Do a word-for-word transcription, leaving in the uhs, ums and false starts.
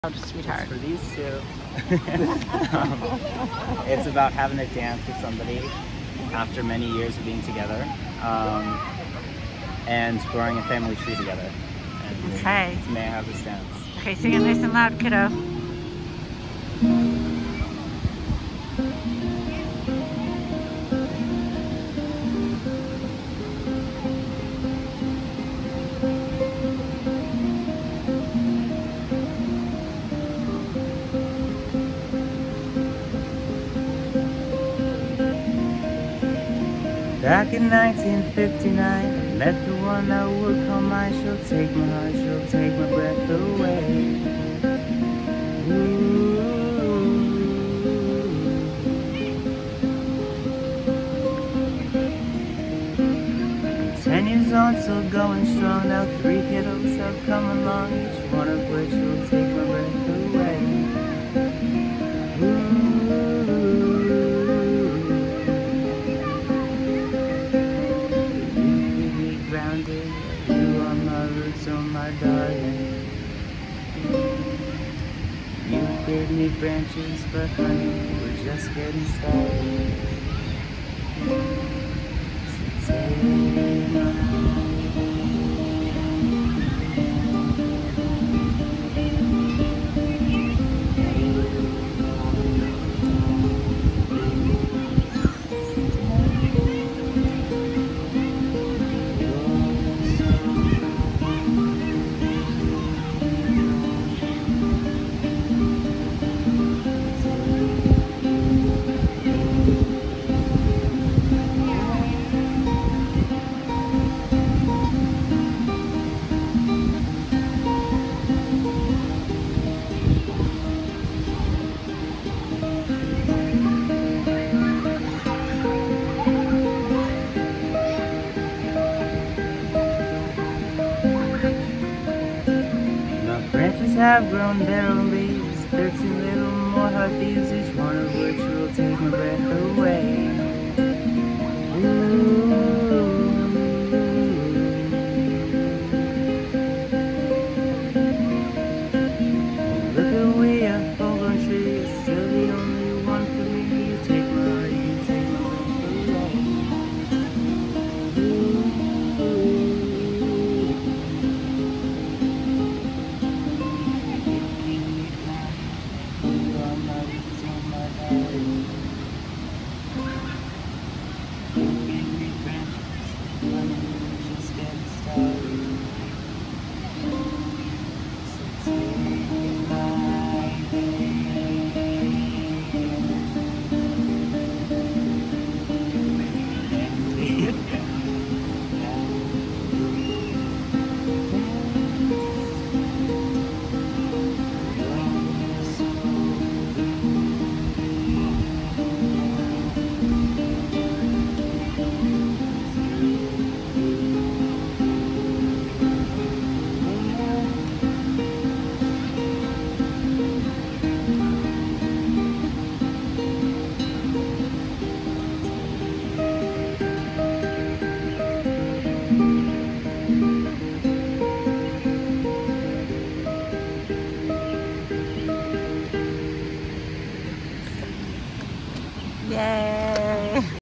Sweetheart. For these two, um, it's about having a dance with somebody after many years of being together, um, and growing a family tree together. And okay. May I have this dance? Okay, sing it nice and loud, kiddo. Back in nineteen fifty-nine, I met the one I would call mine. She'll take my heart, she'll take my breath away. Ooh. Ten years on, still going strong. Now three kiddos have come along, each one of which will take my breath away. Ooh. You are my roots, oh my darling. You gave me branches, but honey, we're just getting started. So take my hand. Branches have grown their own leaves, thirteen little more heart thieves, each one of which will take my breath away. Ooh.